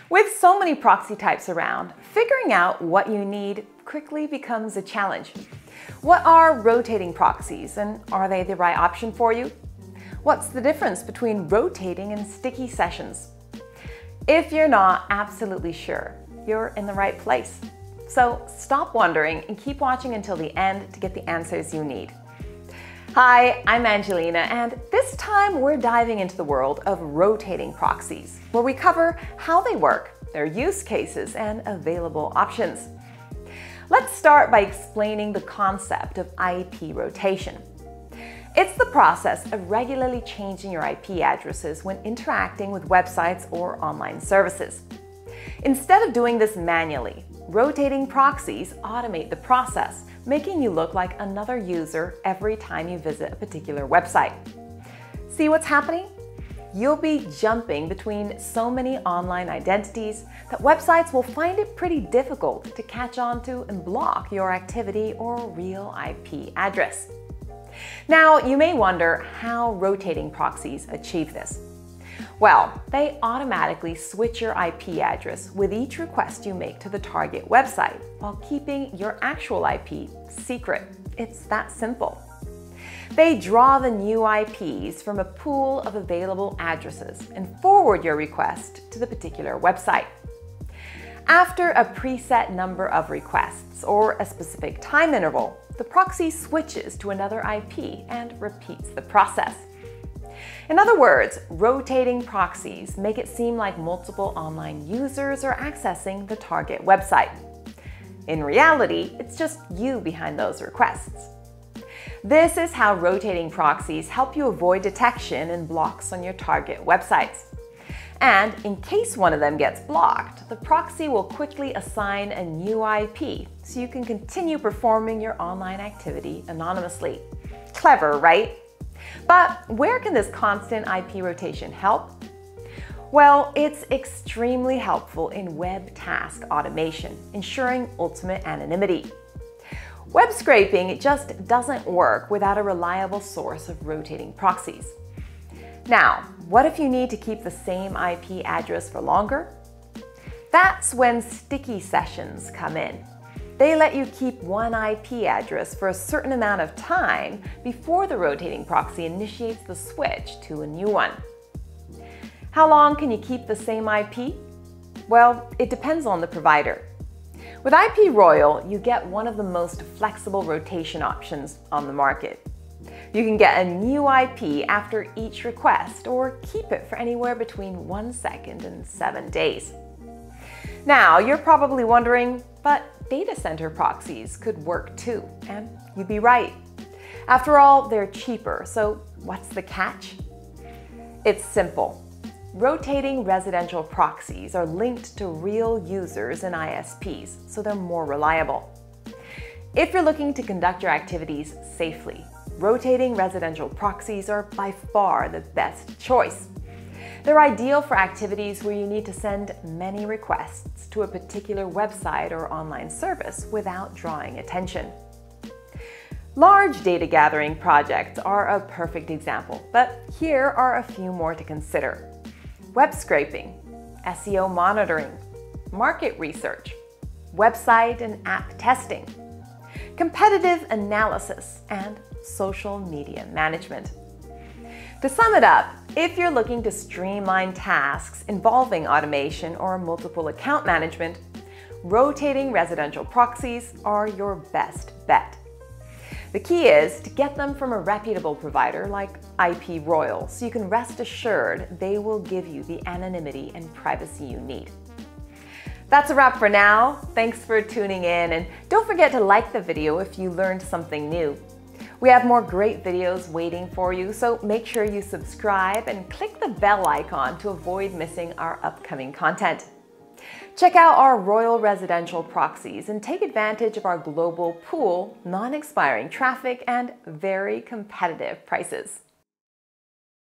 With so many proxy types around, figuring out what you need quickly becomes a challenge. What are rotating proxies, and are they the right option for you? What's the difference between rotating and sticky sessions? If you're not absolutely sure, you're in the right place. So stop wondering and keep watching until the end to get the answers you need. Hi, I'm Angelina, and this time we're diving into the world of rotating proxies, where we cover how they work, their use cases, and available options. Let's start by explaining the concept of IP rotation. It's the process of regularly changing your IP addresses when interacting with websites or online services. Instead of doing this manually, rotating proxies automate the process, making you look like another user every time you visit a particular website. See what's happening? You'll be jumping between so many online identities that websites will find it pretty difficult to catch on to and block your activity or real IP address. Now, you may wonder how rotating proxies achieve this. Well, they automatically switch your IP address with each request you make to the target website while keeping your actual IP secret. It's that simple. They draw the new IPs from a pool of available addresses and forward your request to the particular website. After a preset number of requests or a specific time interval, the proxy switches to another IP and repeats the process. In other words, rotating proxies make it seem like multiple online users are accessing the target website. In reality, it's just you behind those requests. This is how rotating proxies help you avoid detection and blocks on your target websites. And in case one of them gets blocked, the proxy will quickly assign a new IP so you can continue performing your online activity anonymously. Clever, right? But where can this constant IP rotation help? Well, it's extremely helpful in web task automation, ensuring ultimate anonymity. Web scraping just doesn't work without a reliable source of rotating proxies. Now, what if you need to keep the same IP address for longer? That's when sticky sessions come in. They let you keep one IP address for a certain amount of time before the rotating proxy initiates the switch to a new one. How long can you keep the same IP? Well, it depends on the provider. With IPRoyal, you get one of the most flexible rotation options on the market. You can get a new IP after each request or keep it for anywhere between 1 second and 7 days. Now, you're probably wondering, but Datacenter proxies could work too, and you'd be right. After all, they're cheaper, so what's the catch? It's simple. Rotating residential proxies are linked to real users and ISPs, so they're more reliable. If you're looking to conduct your activities safely, rotating residential proxies are by far the best choice. They're ideal for activities where you need to send many requests to a particular website or online service without drawing attention. Large data gathering projects are a perfect example, but here are a few more to consider. Web scraping, SEO monitoring, market research, website and app testing, competitive analysis, and social media management. To sum it up, if you're looking to streamline tasks involving automation or multiple account management, rotating residential proxies are your best bet. The key is to get them from a reputable provider like IPRoyal, so you can rest assured they will give you the anonymity and privacy you need. That's a wrap for now. Thanks for tuning in, and don't forget to like the video if you learned something new. We have more great videos waiting for you, so make sure you subscribe and click the bell icon to avoid missing our upcoming content. Check out our Royal Residential proxies and take advantage of our global pool, non-expiring traffic, and very competitive prices.